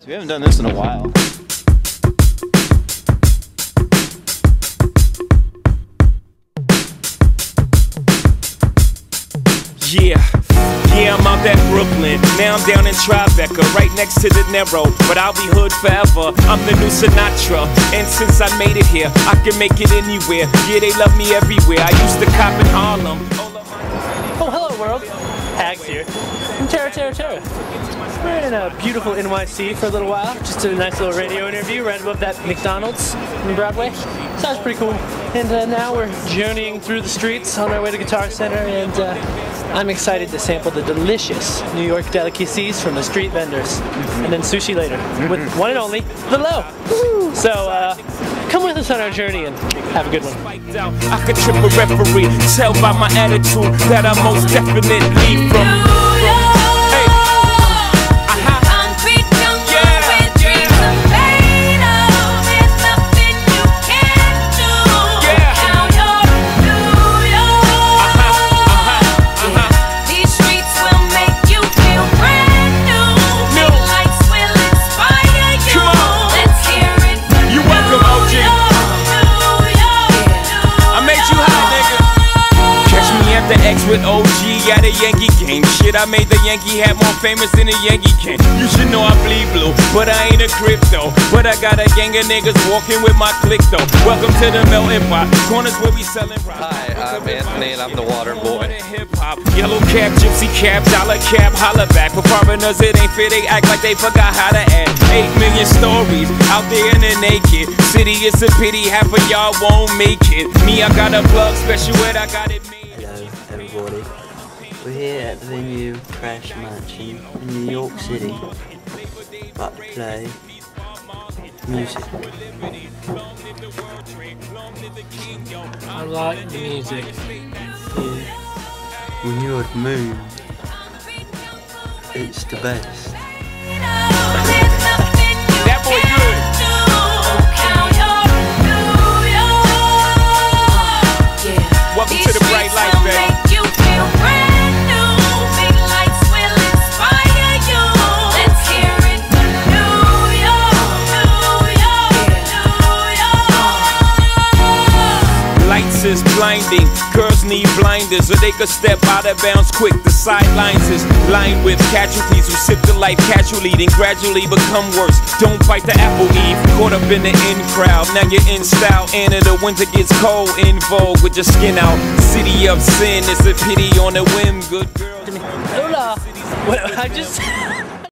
We haven't done this in a while. Yeah, I'm out at Brooklyn. Now I'm down in Tribeca, right next to De Niro. But I'll be hood forever. I'm the new Sinatra. And since I made it here, I can make it anywhere. Yeah, they love me everywhere. I used to cop in Harlem. Oh, hello world. Hags here. I'm Tara. We're in beautiful NYC for a little while. Just did a nice little radio interview right above that McDonald's on Broadway. Sounds pretty cool. And now we're journeying through the streets on our way to Guitar Center, and I'm excited to sample the delicious New York delicacies from the street vendors. And then sushi later with one and only The Low. So come with us on our journey and have a good one. I could trip a referee, tell by my attitude that I'm most definitely from. With OG at a Yankee game. Shit, I made the Yankee hat more famous than a Yankee can. You should know I bleed blue, but I ain't a crypto. But I got a gang of niggas walking with my click though. Welcome to the melting pot, corners where we sellin' rock. Hi, I'm Anthony and I'm the Water Boy. Yellow cap, gypsy cap, dollar cap, holla back. For foreigners it ain't fair, they act like they forgot how to act. 8 million stories out there in the naked city. It's a pity half of y'all won't make it. Me, I got a plug special ed, I got it made. Everybody, we're here at the venue Crash Mansion in New York City, about to play music. I like the music. Yeah. When you're at the moon, it's the best. That boy good. Welcome to the bright light, baby. Lights is blinding, girls need blinders or they could step out of bounds quick. The sidelines is lined with casualties who sip the life casually, then gradually become worse. Don't bite the apple, Eve. Caught up in the in crowd, now you're in style. And the winter gets cold, in vogue with your skin out. City of sin, it's a pity on a whim, good girl. Hola. What I just